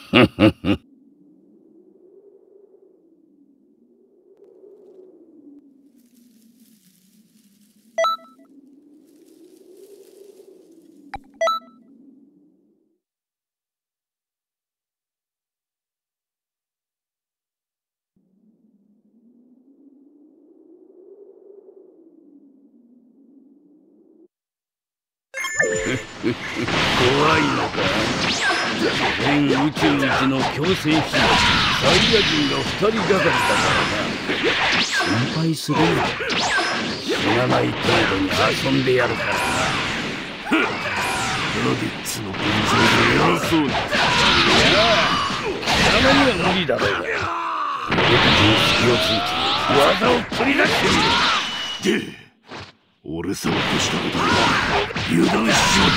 怖いのか。全宇宙一の強戦士サイヤ人が2人がかりだからな。心配するな。死なない程度に遊んでやるからな。ラディッツの分際で偉そうに。いやあ、貴様には無理だろうが。俺たちの隙をついて技を取り出してみる。で俺様としたことで油断しちまった。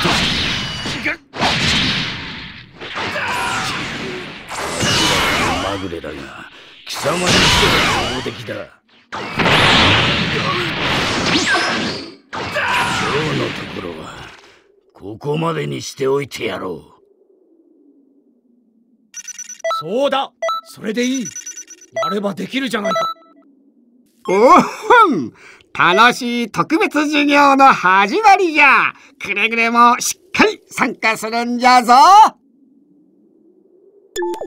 まぐれだが貴様にしては強敵だ。今日のところはここまでにしておいてやろう。 そうだ、それでいい。やればできるじゃないか。 おほん、楽しい特別授業の始まりじゃ。くれぐれもしっかり参加するんじゃぞ。